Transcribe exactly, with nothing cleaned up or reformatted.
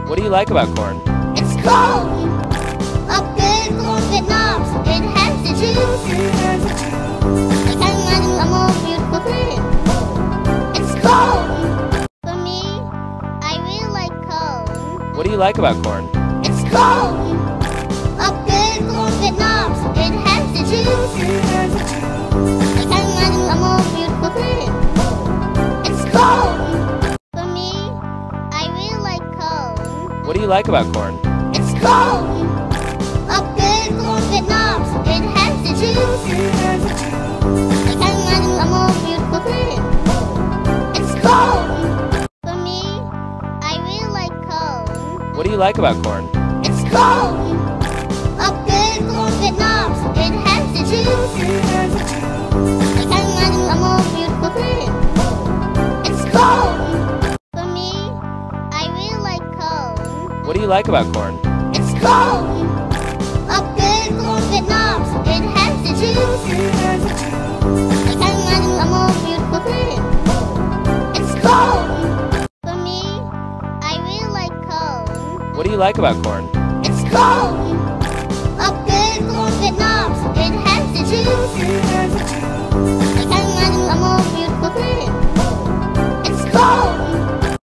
What do you like about corn? It's cold. A good corn that knobs. It has the juice. I can't imagine a more beautiful thing. It's cold. For me, I really like corn. What do you like about corn? It's cold. A good corn that knobs. It has the juice. I can't imagine a more beautiful thing. It's cold. For me, I really like corn. What do you like about corn? It's cold. A good corn that knobs. It has the juice. I can't imagine a more beautiful thing. It's cold. For me, I really like corn. What do you like about corn? It's cold. A good corn that knobs. It has the juice. I can't imagine a more beautiful thing. It's cold. For me, I really like corn. What do you like about corn? It's cold. A good corn that knobs. It has the juice. I can't imagine a more beautiful thing. It's cold. For me, I really like corn. What do you like about corn? It's cold. A good corn that knobs. It has the juice.